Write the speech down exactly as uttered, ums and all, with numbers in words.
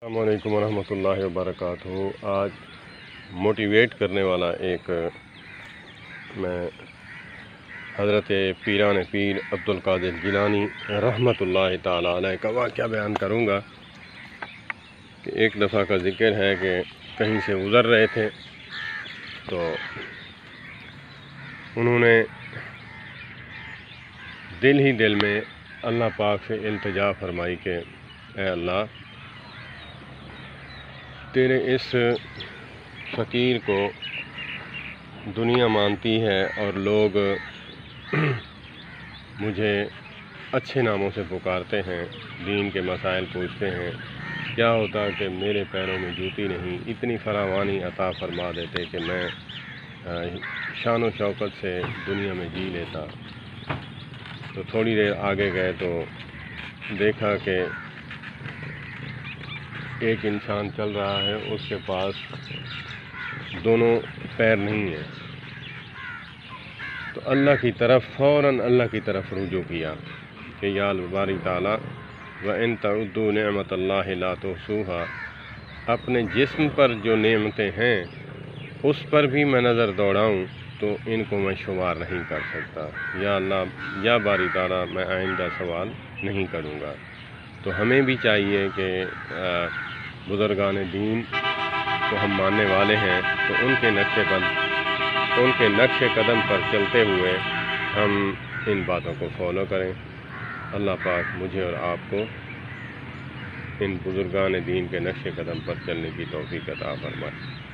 السلام علیکم ورحمۃ اللہ وبرکاتہ۔ آج موٹیویٹ کرنے والا ایک میں حضرت پیران پیر عبدالقادر جیلانی رحمۃ اللہ تعالی علیہ کا واقعہ بیان کروں گا کہ ایک دفعہ کا ذکر ہے کہ کہیں سے گزر رہے تھے تو انہوں نے دل ہی دل میں اللہ پاک سے التجا فرمائی کہ اے اللہ، تیرے اس فقیر کو دنیا مانتی ہے اور لوگ مجھے اچھے ناموں سے پکارتے ہیں، دین کے مسائل پوچھتے ہیں، کیا ہوتا کہ میرے پیروں میں جوتی نہیں، اتنی فراوانی عطا فرما دیتے کہ میں شان و شوکت سے دنیا میں جی لیتا۔ تو تھوڑی دیر آگے گئے تو دیکھا کہ ایک انسان چل رہا ہے، اس کے پاس دونوں پیر نہیں ہیں، تو اللہ کی طرف فوراً اللہ کی طرف رجوع کیا کہ یا باری تعالیٰ وَإِن تَعُدُّوا نِعْمَةَ اللَّهِ لَا تُحْصُوهَا، اپنے جسم پر جو نعمتیں ہیں اس پر بھی میں نظر دوڑاؤں تو ان کو میں شمار نہیں کر سکتا۔ یا اللہ، یا باری تعالیٰ، میں آئندہ سوال نہیں کروں گا۔ تو ہمیں بھی چاہیے کہ بزرگان دین کو ہم ماننے والے ہیں تو ان کے نقشے پر ان کے نقش قدم پر چلتے ہوئے ہم ان باتوں کو فالو کریں۔ اللہ پاک مجھے اور آپ کو ان بزرگان دین کے نقش قدم پر چلنے کی توفیق عطا فرمائے۔